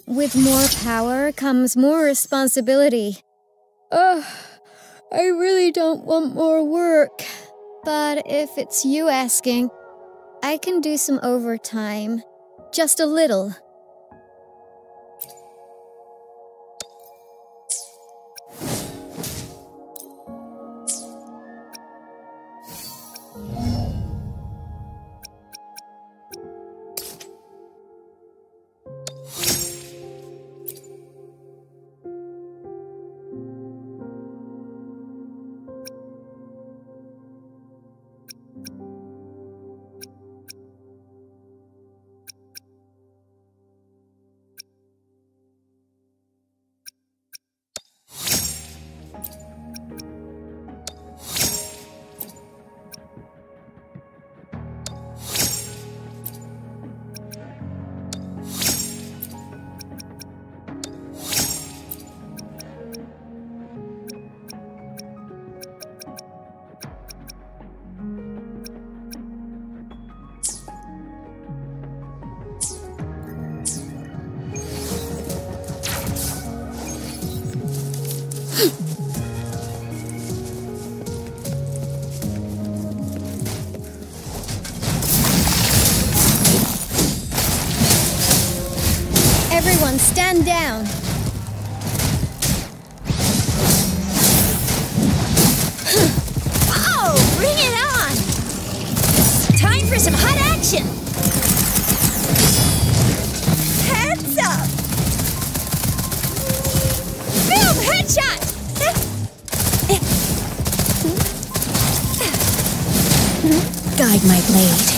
With more power comes more responsibility. Ugh, I really don't want more work. But if it's you asking, I can do some overtime. Just a little. Everyone stand down. Oh, bring it on! Time for some hot action! Heads up! Boom! Headshot! Guide my blade.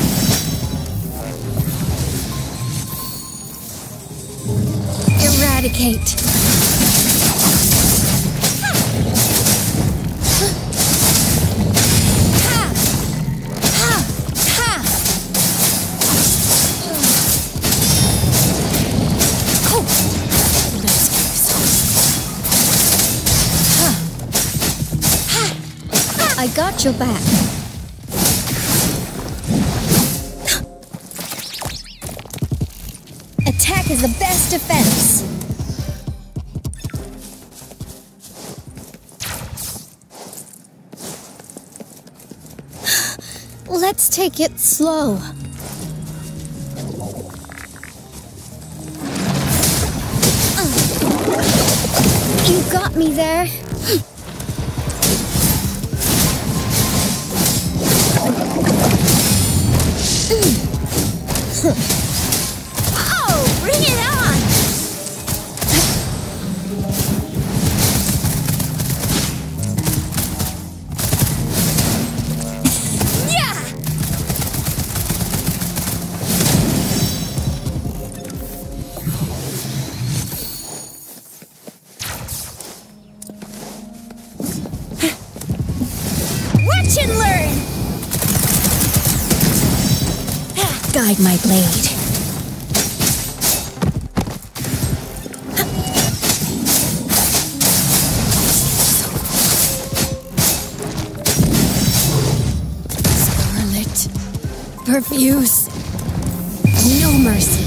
Eradicate. I got your back. Attack is the best defense. Let's take it slow. You got me there. Oh, bring it on! Yeah! Watch and learn! Guide my blade. Scarlet. Profuse. No mercy.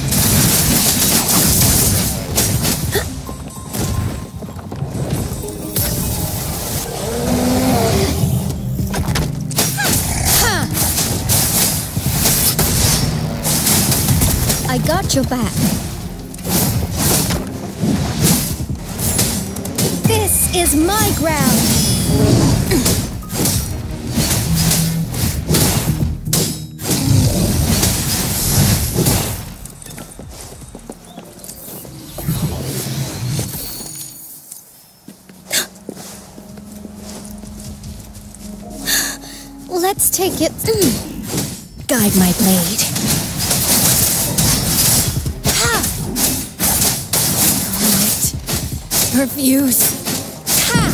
I got your back. This is my ground. Let's take it. Guide my blade. Profuse. Ha!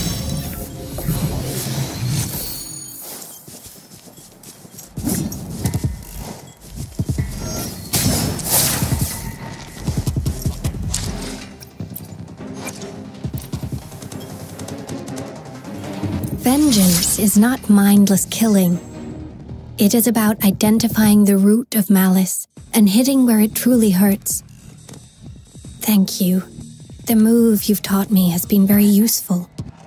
Vengeance is not mindless killing. It is about identifying the root of malice and hitting where it truly hurts. Thank you. The move you've taught me has been very useful.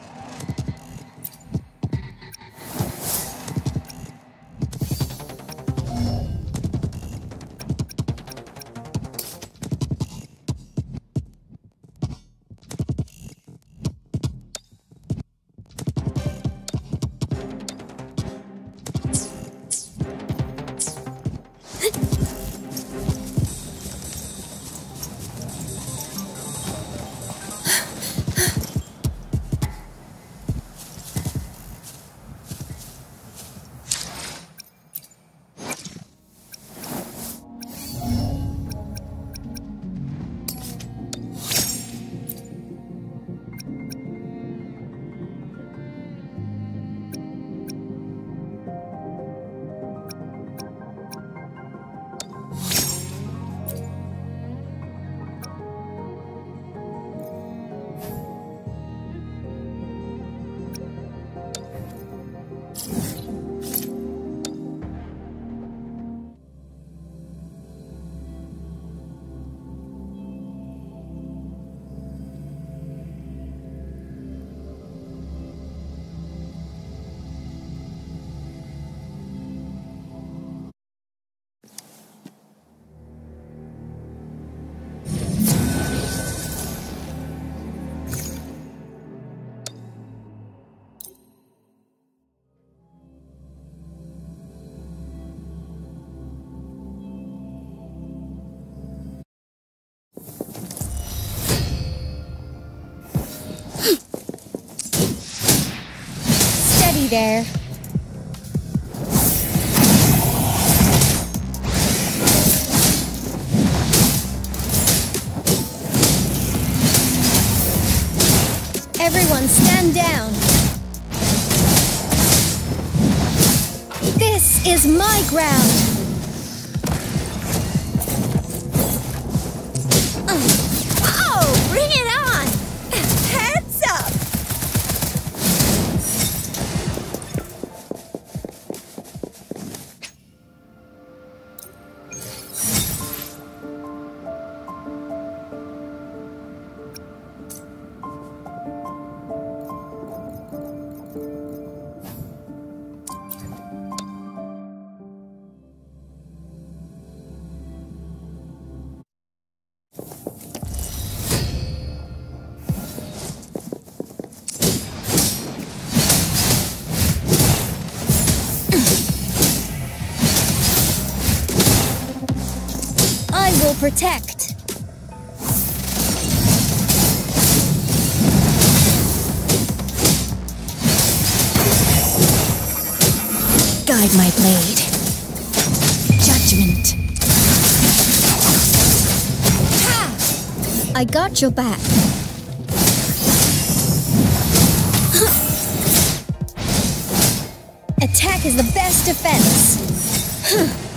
Steady there. Everyone stand down. This is my ground. Oh, bring it on! Heads up! I will protect. Guide my blade. Judgment. I got your back. Attack is the best defense.